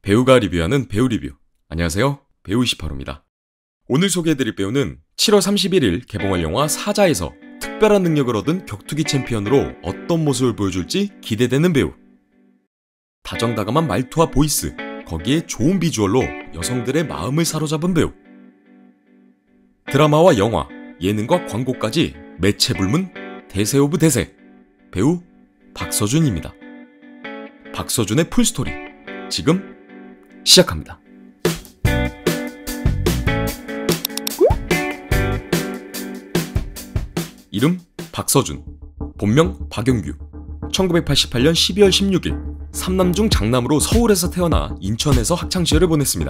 배우가 리뷰하는 배우 리뷰. 안녕하세요, 배우 28호입니다. 오늘 소개해드릴 배우는 7월 31일 개봉할 영화 사자에서 특별한 능력을 얻은 격투기 챔피언으로 어떤 모습을 보여줄지 기대되는 배우. 다정다감한 말투와 보이스, 거기에 좋은 비주얼로 여성들의 마음을 사로잡은 배우. 드라마와 영화, 예능과 광고까지 매체불문 대세 오브 대세, 배우 박서준입니다. 박서준의 풀스토리, 지금 시작합니다. 이름 박서준, 본명 박영규. 1988년 12월 16일 삼남중 장남으로 서울에서 태어나 인천에서 학창시절을 보냈습니다.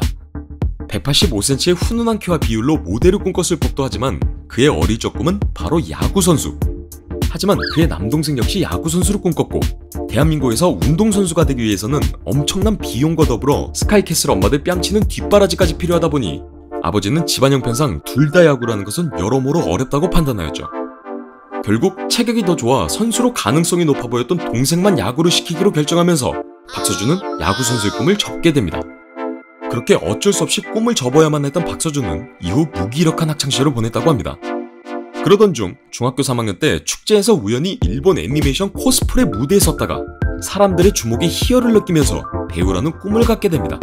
185cm의 훈훈한 키와 비율로 모델을 꿈꿨을 법도 하지만 그의 어릴 적 꿈은 바로 야구선수. 하지만 그의 남동생 역시 야구선수를 꿈꿨고, 대한민국에서 운동선수가 되기 위해서는 엄청난 비용과 더불어 스카이캐슬 엄마들 뺨치는 뒷바라지까지 필요하다 보니 아버지는 집안 형편상 둘 다 야구라는 것은 여러모로 어렵다고 판단하였죠. 결국 체격이 더 좋아 선수로 가능성이 높아 보였던 동생만 야구를 시키기로 결정하면서 박서준은 야구선수의 꿈을 접게 됩니다. 그렇게 어쩔 수 없이 꿈을 접어야만 했던 박서준은 이후 무기력한 학창시절을 보냈다고 합니다. 그러던 중 중학교 3학년 때 축제에서 우연히 일본 애니메이션 코스프레 무대에 섰다가 사람들의 주목에 희열을 느끼면서 배우라는 꿈을 갖게 됩니다.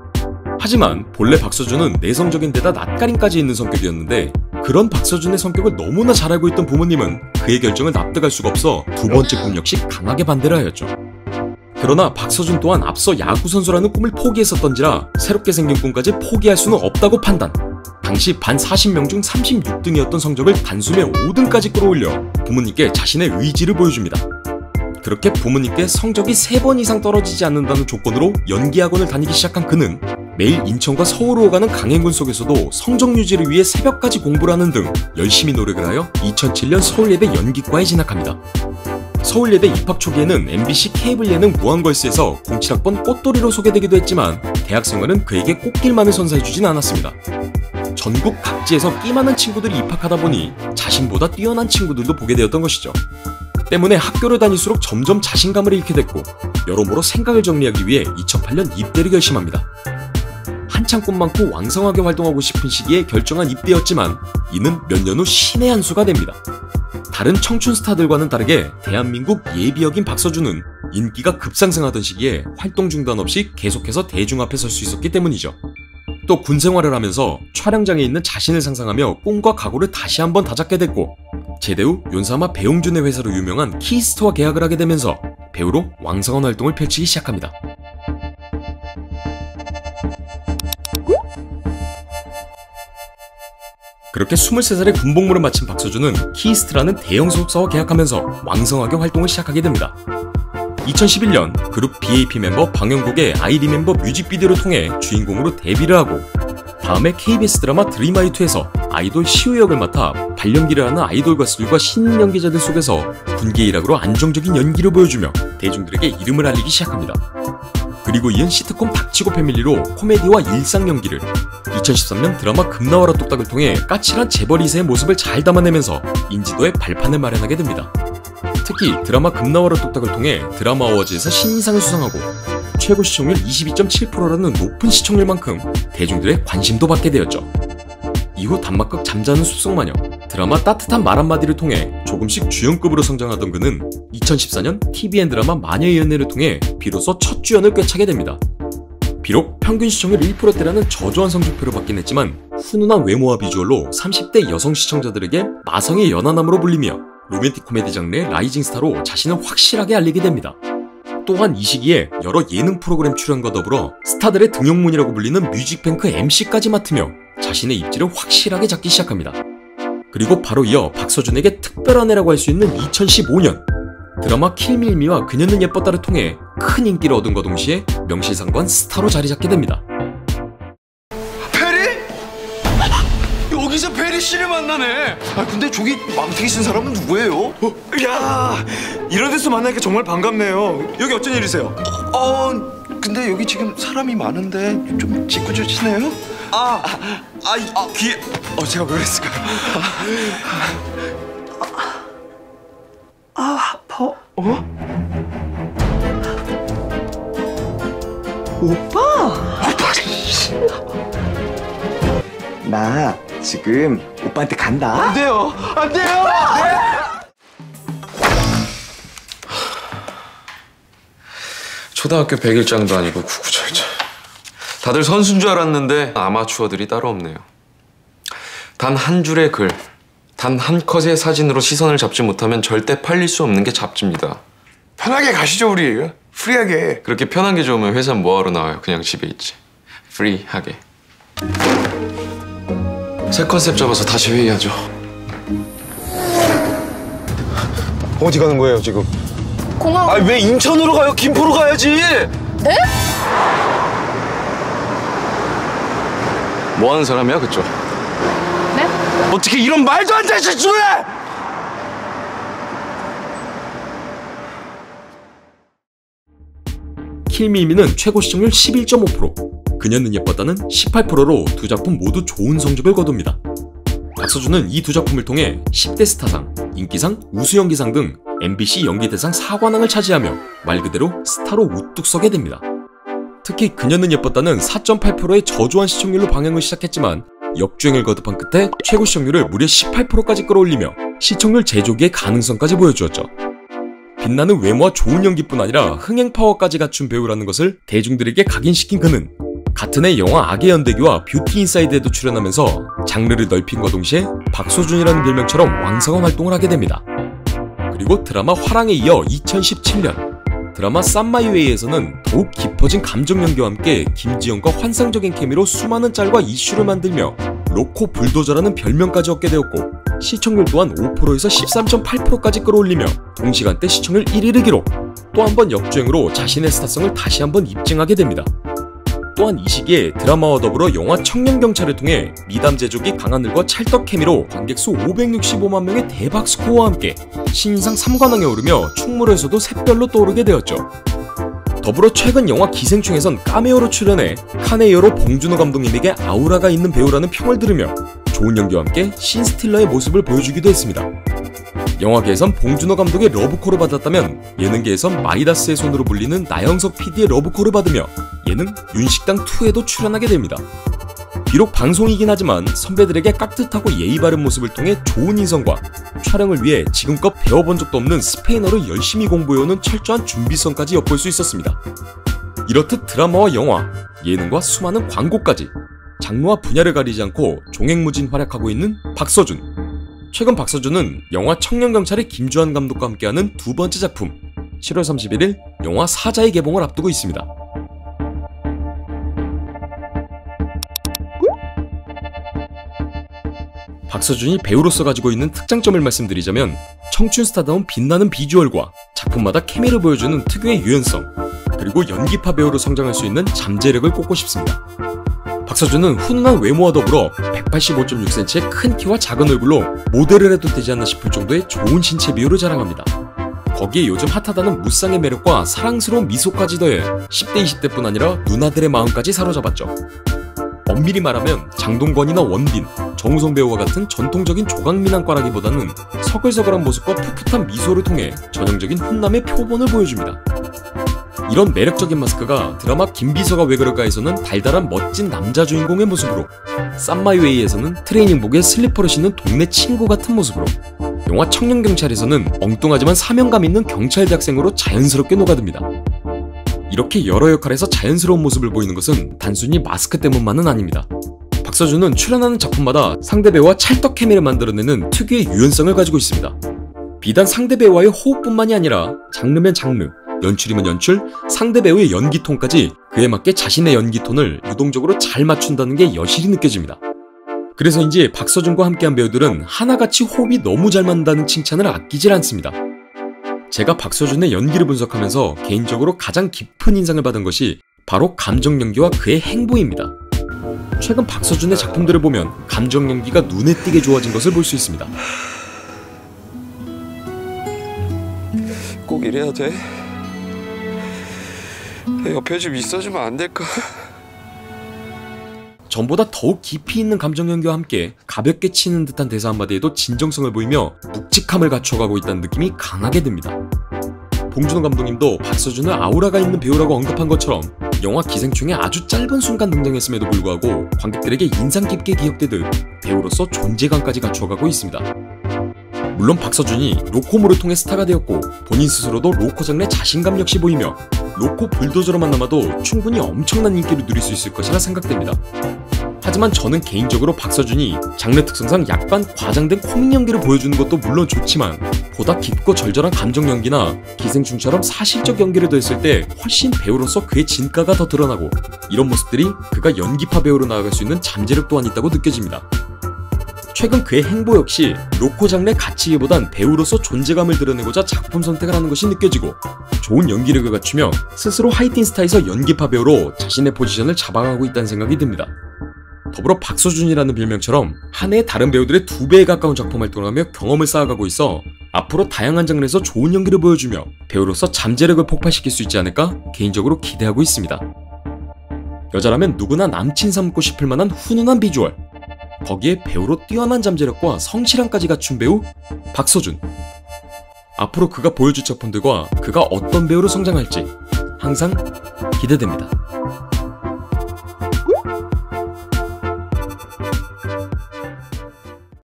하지만 본래 박서준은 내성적인 데다 낯가림까지 있는 성격이었는데, 그런 박서준의 성격을 너무나 잘 알고 있던 부모님은 그의 결정을 납득할 수가 없어 두 번째 꿈 역시 강하게 반대를 하였죠. 그러나 박서준 또한 앞서 야구선수라는 꿈을 포기했었던지라 새롭게 생긴 꿈까지 포기할 수는 없다고 판단. 당시 반 40명 중 36등이었던 성적을 단숨에 5등까지 끌어올려 부모님께 자신의 의지를 보여줍니다. 그렇게 부모님께 성적이 3번 이상 떨어지지 않는다는 조건으로 연기학원을 다니기 시작한 그는 매일 인천과 서울로 오가는 강행군 속에서도 성적 유지를 위해 새벽까지 공부를 하는 등 열심히 노력을 하여 2007년 서울예대 연기과에 진학합니다. 서울예대 입학 초기에는 MBC 케이블 예능 무한걸스에서 07학번 꽃돌이로 소개되기도 했지만 대학 생활은 그에게 꽃길만을 선사해주진 않았습니다. 전국 각지에서 끼 많은 친구들이 입학하다 보니 자신보다 뛰어난 친구들도 보게 되었던 것이죠. 때문에 학교를 다닐수록 점점 자신감을 잃게 됐고, 여러모로 생각을 정리하기 위해 2008년 입대를 결심합니다. 한창 꿈 많고 왕성하게 활동하고 싶은 시기에 결정한 입대였지만 이는 몇 년 후 신의 한 수가 됩니다. 다른 청춘 스타들과는 다르게 대한민국 예비역인 박서준은 인기가 급상승하던 시기에 활동 중단 없이 계속해서 대중 앞에 설 수 있었기 때문이죠. 또 군 생활을 하면서 촬영장에 있는 자신을 상상하며 꿈과 각오를 다시 한번 다잡게 됐고, 제대 후 윤사마 배용준의 회사로 유명한 키스트와 계약을 하게 되면서 배우로 왕성한 활동을 펼치기 시작합니다. 그렇게 23살에 군복무를 마친 박서준은 키스트라는 대형 소속사와 계약하면서 왕성하게 활동을 시작하게 됩니다. 2011년 그룹 BAP 멤버 방영국의 I Remember 뮤직비디오를 통해 주인공으로 데뷔를 하고, 다음에 KBS 드라마 드림하이투에서 아이돌 시우 역을 맡아 발연기를 하는 아이돌 가수들과 신인 연기자들 속에서 군계 일학으로 안정적인 연기를 보여주며 대중들에게 이름을 알리기 시작합니다. 그리고 이은 시트콤 닥치고 패밀리로 코미디와 일상 연기를, 2013년 드라마 금나와라 뚝딱을 통해 까칠한 재벌 2세의 모습을 잘 담아내면서 인지도의 발판을 마련하게 됩니다. 특히 드라마 금나와라 뚝딱을 통해 드라마 어워즈에서 신인상을 수상하고 최고 시청률 22.7%라는 높은 시청률만큼 대중들의 관심도 받게 되었죠. 이후 단막극 잠자는 숲속마녀, 드라마 따뜻한 말 한마디를 통해 조금씩 주연급으로 성장하던 그는 2014년 TVN 드라마 마녀의 연애를 통해 비로소 첫 주연을 꿰차게 됩니다. 비록 평균 시청률 1%대라는 저조한 성적표를 받긴 했지만 훈훈한 외모와 비주얼로 30대 여성 시청자들에게 마성의 연하남으로 불리며 로맨틱 코미디 장르의 라이징 스타로 자신을 확실하게 알리게 됩니다. 또한 이 시기에 여러 예능 프로그램 출연과 더불어 스타들의 등용문이라고 불리는 뮤직뱅크 MC까지 맡으며 자신의 입지를 확실하게 잡기 시작합니다. 그리고 바로 이어 박서준에게 특별한 해라고 할 수 있는 2015년 드라마 킬밀미와 그녀는 예뻤다를 통해 큰 인기를 얻은과 동시에 명실상부한 스타로 자리 잡게 됩니다. 페리? 여기서 페리 씨를 만나네. 근데 저기 망태기 쓴 사람은 누구예요? 야, 이런 데서 만나니까 정말 반갑네요. 여기 어쩐 일이세요? 근데 여기 지금 사람이 많은데 좀 짓궂으시네요? 귀에... 제가 왜 그랬을까요? 아파. 오빠? 나 지금 오빠한테 간다. 안 돼요. 안 돼요. 초등학교 100일장도 아니고 구구절절. 다들 선수인 줄 알았는데 아마추어들이 따로 없네요. 단 한 줄의 글, 단 한 컷의 사진으로 시선을 잡지 못하면 절대 팔릴 수 없는 게 잡지입니다. 편하게 가시죠 우리. 프리하게. 그렇게 편한 게 좋으면 회사 뭐하러 나와요? 그냥 집에 있지. 프리하게. 새 컨셉 잡아서 다시 회의하죠. 어디 가는 거예요 지금? 공항. 아니 왜 인천으로 가요? 김포로 가야지. 네? 뭐 하는 사람이야 그쪽? 네? 어떻게 이런 말도 안 되는 실수를 해? 킬미미는 최고 시청률 11.5%, 그녀는 예뻤다는 18%로 두 작품 모두 좋은 성적을 거둡니다. 박서준은 이 두 작품을 통해 10대 스타상, 인기상, 우수연기상 등 MBC 연기대상 4관왕을 차지하며 말 그대로 스타로 우뚝 서게 됩니다. 특히 그녀는 예뻤다는 4.8%의 저조한 시청률로 방영을 시작했지만 역주행을 거듭한 끝에 최고 시청률을 무려 18%까지 끌어올리며 시청률 제조기의 가능성까지 보여주었죠. 빛나는 외모와 좋은 연기뿐 아니라 흥행 파워까지 갖춘 배우라는 것을 대중들에게 각인시킨 그는 같은 해 영화 악의 연대기와 뷰티 인사이드에도 출연하면서 장르를 넓힌과 동시에 박서준이라는 별명처럼 왕성한 활동을 하게 됩니다. 그리고 드라마 화랑에 이어 2017년 드라마 쌈마이웨이에서는 더욱 깊어진 감정 연기와 함께 김지영과 환상적인 케미로 수많은 짤과 이슈를 만들며 로코 불도저라는 별명까지 얻게 되었고 시청률 또한 5%에서 13.8%까지 끌어올리며 동시간대 시청률 1위를 기록. 또 한 번 역주행으로 자신의 스타성을 다시 한번 입증하게 됩니다. 또한 이 시기에 드라마와 더불어 영화 청년경찰을 통해 미담 제조기 강하늘과 찰떡 케미로 관객 수 565만 명의 대박 스코어와 함께 신인상 3관왕에 오르며 충무로에서도 샛별로 떠오르게 되었죠. 더불어 최근 영화 기생충에선 카메오로 출연해 카네이어로 봉준호 감독님에게 아우라가 있는 배우라는 평을 들으며 좋은 연기와 함께 신스틸러의 모습을 보여주기도 했습니다. 영화계에선 봉준호 감독의 러브콜을 받았다면 예능계에선 마이다스의 손으로 불리는 나영석 PD의 러브콜을 받으며 예능 윤식당2에도 출연하게 됩니다. 비록 방송이긴 하지만 선배들에게 깍듯하고 예의 바른 모습을 통해 좋은 인성과 촬영을 위해 지금껏 배워본 적도 없는 스페인어를 열심히 공부해오는 철저한 준비성까지 엿볼 수 있었습니다. 이렇듯 드라마와 영화, 예능과 수많은 광고까지 장르와 분야를 가리지 않고 종횡무진 활약하고 있는 박서준. 최근 박서준은 영화 청년경찰의 김주한 감독과 함께하는 두 번째 작품 7월 31일 영화 사자의 개봉을 앞두고 있습니다. 박서준이 배우로서 가지고 있는 특장점을 말씀드리자면 청춘 스타다운 빛나는 비주얼과 작품마다 케미를 보여주는 특유의 유연성, 그리고 연기파 배우로 성장할 수 있는 잠재력을 꼽고 싶습니다. 박서준은 훈훈한 외모와 더불어 185.6cm의 큰 키와 작은 얼굴로 모델을 해도 되지 않나 싶을 정도의 좋은 신체 비율을 자랑합니다. 거기에 요즘 핫하다는 무쌍의 매력과 사랑스러운 미소까지 더해 10대 20대뿐 아니라 누나들의 마음까지 사로잡았죠. 엄밀히 말하면 장동건이나 원빈, 정우성 배우와 같은 전통적인 조각미남과라기보다는 서글서글한 모습과 풋풋한 미소를 통해 전형적인 훈남의 표본을 보여줍니다. 이런 매력적인 마스크가 드라마 김비서가 왜 그럴까에서는 달달한 멋진 남자 주인공의 모습으로, 쌈마이웨이에서는 트레이닝복에 슬리퍼를 신는 동네 친구 같은 모습으로, 영화 청년경찰에서는 엉뚱하지만 사명감 있는 경찰 대학생으로 자연스럽게 녹아듭니다. 이렇게 여러 역할에서 자연스러운 모습을 보이는 것은 단순히 마스크 때문만은 아닙니다. 박서준은 출연하는 작품마다 상대 배우와 찰떡 케미를 만들어내는 특유의 유연성을 가지고 있습니다. 비단 상대 배우와의 호흡뿐만이 아니라 장르면 장르, 연출이면 연출, 상대 배우의 연기톤까지 그에 맞게 자신의 연기톤을 유동적으로 잘 맞춘다는 게 여실히 느껴집니다. 그래서인지 박서준과 함께한 배우들은 하나같이 호흡이 너무 잘 맞는다는 칭찬을 아끼질 않습니다. 제가 박서준의 연기를 분석하면서 개인적으로 가장 깊은 인상을 받은 것이 바로 감정 연기와 그의 행보입니다. 최근 박서준의 작품들을 보면 감정 연기가 눈에 띄게 좋아진 것을 볼 수 있습니다. 꼭 이래야 돼? 내 옆에 좀 있어주면 안 될까? 전보다 더욱 깊이 있는 감정 연기와 함께 가볍게 치는 듯한 대사 한마디에도 진정성을 보이며 묵직함을 갖춰가고 있다는 느낌이 강하게 듭니다. 봉준호 감독님도 박서준을 아우라가 있는 배우라고 언급한 것처럼 영화 기생충의 아주 짧은 순간 등장했음에도 불구하고 관객들에게 인상 깊게 기억되듯 배우로서 존재감까지 갖추어가고 있습니다. 물론 박서준이 로코모를 통해 스타가 되었고 본인 스스로도 로코 장르의 자신감 역시 보이며 로코 불도저로만 남아도 충분히 엄청난 인기를 누릴 수 있을 것이라 생각됩니다. 하지만 저는 개인적으로 박서준이 장르 특성상 약간 과장된 코믹 연기를 보여주는 것도 물론 좋지만 보다 깊고 절절한 감정 연기나 기생충처럼 사실적 연기를 더했을 때 훨씬 배우로서 그의 진가가 더 드러나고 이런 모습들이 그가 연기파 배우로 나아갈 수 있는 잠재력 또한 있다고 느껴집니다. 최근 그의 행보 역시 로코 장르의 가치기보단 배우로서 존재감을 드러내고자 작품 선택을 하는 것이 느껴지고 좋은 연기력을 갖추며 스스로 하이틴 스타에서 연기파 배우로 자신의 포지션을 잡아가고 있다는 생각이 듭니다. 더불어 박서준이라는 별명처럼 한 해에 다른 배우들의 2배에 가까운 작품 활동을 하며 경험을 쌓아가고 있어 앞으로 다양한 장르에서 좋은 연기를 보여주며 배우로서 잠재력을 폭발시킬 수 있지 않을까 개인적으로 기대하고 있습니다. 여자라면 누구나 남친 삼고 싶을 만한 훈훈한 비주얼, 거기에 배우로 뛰어난 잠재력과 성실함까지 갖춘 배우 박서준. 앞으로 그가 보여줄 작품들과 그가 어떤 배우로 성장할지 항상 기대됩니다.